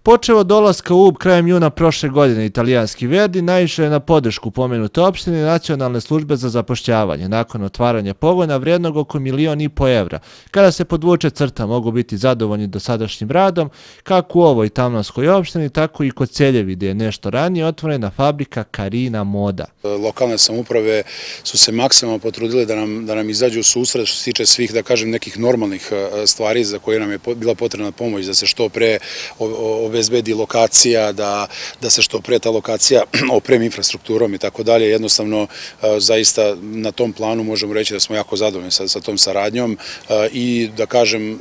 Počeo od dolaska u Ub krajem juna prošle godine italijanski Verdi naišao je na podršku pomenute opštine i Nacionalne službe za zapošljavanje. Nakon otvaranja pogona vrijednog oko 1,5 miliona evra. Kada se podvuče crta, mogu biti zadovoljni dosadašnjim radom, kako u ovoj tamnavskoj opštini, tako i kod Celjevi, gdje je nešto ranije otvorena fabrika Karina Moda. Lokalne samouprave su se maksimalno potrudile da nam izađu u susret što se tiče svih, da kažem, nekih normalnih stvari za koje nam je bila potrebna pomoć, da se što pre obezbedi lokacija, da se što pre ta lokacija opremi infrastrukturom i tako dalje. Jednostavno, zaista na tom planu možemo reći da smo jako zadovoljni sa tom saradnjom i da kažem,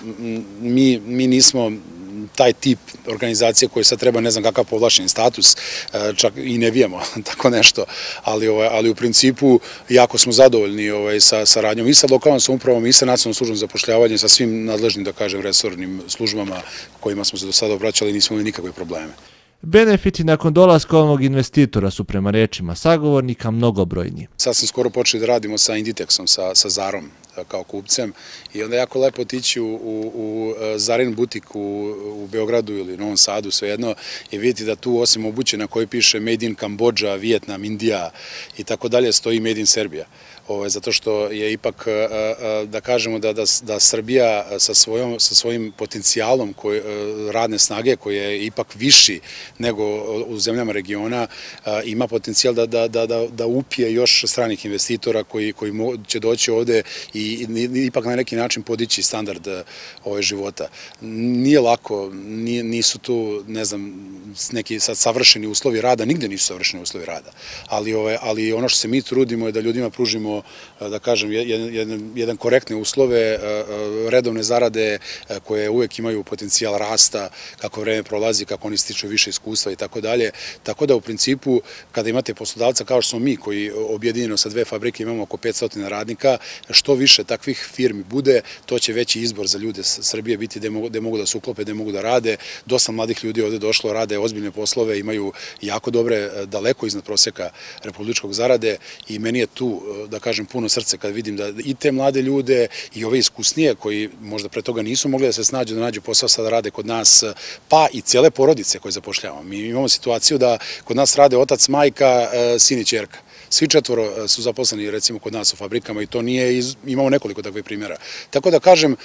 mi nismo taj tip organizacije koji sad treba ne znam kakav povlašćeni status, čak i ne vijemo tako nešto, ali u principu jako smo zadovoljni sa saradnjom i sa lokalnom samoupravom i sa Nacionalnom službom za zapošljavanje, sa svim nadležnim, da kažem, resornim službama kojima smo se do sada obraćali i nismo imali nikakve probleme. Benefiti nakon dolaska ovog investitora su prema rečima sagovornika mnogobrojni. Sad sam skoro počeli da radimo sa Inditexom, sa Zarom kao kupcem i onda je jako lepo otići u Zarin butik u Beogradu ili Novom Sadu, svejedno, i vidjeti da tu osim obuće na kojoj piše Made in Kambodža, Vijetnam, Indija i tako dalje stoji Made in Serbia. Zato što je ipak, da kažemo da Srbija sa svojim potencijalom radne snage, koji je ipak viši nego u zemljama regiona, ima potencijal da upije još stranih investitora koji će doći ovde i ipak na neki način podići standard života. Nije lako, nisu tu, ne znam, neki sad savršeni uslovi rada, nigde nisu savršeni uslovi rada, ali ono što se mi trudimo je da ljudima pružimo, da kažem, jedan korektne uslove, redovne zarade koje uvek imaju potencijal rasta kako vreme prolazi, kako oni stiču više iskustva i tako dalje. Tako da u principu kada imate poslodavca kao što smo mi koji objedinjeno sa 2 fabrike imamo oko 500 radnika, što više takvih firmi bude, to će veći izbor za ljude Srbije biti gde mogu da se uklope, gde mogu da rade. Dosta mladih ljudi ovde došlo, rade ozbiljne poslove, imaju jako dobre, daleko iznad proseka republičkog zarade i meni je tu, da kažem, puno srce kad vidim da i te mlade ljude i ove iskusnije koji možda pre toga nisu mogli da se snađu, da nađu posao, sada rade kod nas, pa i cijele porodice koje zapošljavamo. Mi imamo situaciju da kod nas rade otac, majka, sin i ćerka. Svi 4 su zaposleni recimo kod nas u fabrikama i to nije, imamo nekoliko takvih primjera. Tako da kažem,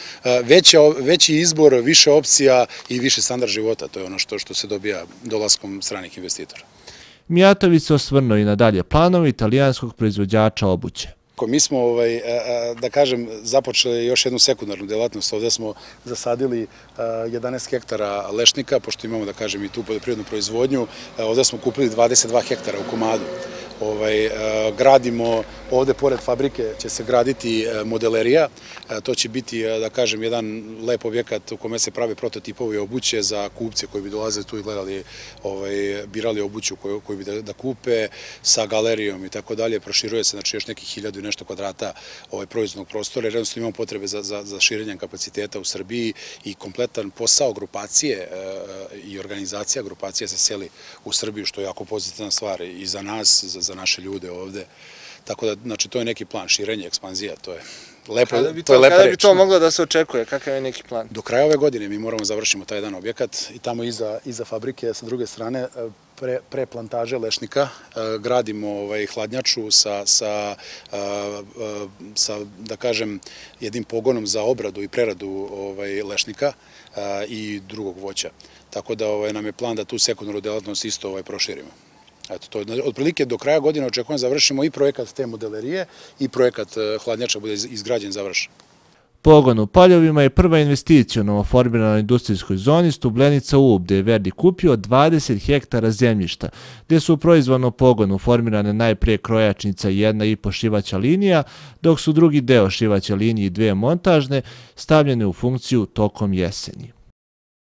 veći izbor, više opcija i više standard života, to je ono što se dobija dolaskom stranih investitora. Mijatović se osvrnuo i na dalje planove italijanskog proizvođača obuće. Mi smo, da kažem, započeli još jednu sekundarnu delatnost. Ovde smo zasadili 11 hektara lešnika, pošto imamo, da kažem, i tu poljoprivrednu proizvodnju. Ovde smo kupili 22 hektara u komadu. Gradimo, ovde pored fabrike će se graditi modelerija. To će biti, da kažem, jedan lep objekat u kome se prave prototipovi obuće za kupce koji bi dolazili tu i gledali, birali obuću koju bi da kupe, sa galerijom i tako dalje. Proširuje se, znači, još nekih 1000 i nešto kvadrata proizvodnog prostora, jer jednostavno imamo potrebe za širenjem kapaciteta u Srbiji i kompletan posao grupacije i organizacija grupacije se seli u Srbiju, što je jako pozitivna stvar i za nas, za naše ljude ovde. Tako da, znači, to je neki plan, širenje, ekspanzija, to je lepa reč. Kada bi to moglo da se očekuje? Kakav je neki plan? Do kraja ove godine mi moramo završimo taj jedan objekat i tamo iza fabrike, sa druge strane, pre plantaže lešnika, gradimo hladnjaču sa, da kažem, jednim pogonom za obradu i preradu lešnika i drugog voća. Tako da nam je plan da tu sekundarnu delatnost isto proširimo. Otprilike do kraja godine očekujem završimo i projekat te modelerije i projekat hladnjača bude izgrađen, završen. Pogon u Paljovima je prva investicija u novoformiranoj industrijskoj zoni Stublenica Ub, gde je Verdi kupio 20 hektara zemljišta, gde su u proizvodnom pogonu formirane najprije krojačnica i 1,5 šivaća linija, dok su drugi deo šivaće linije i 2 montažne stavljene u funkciju tokom jeseni.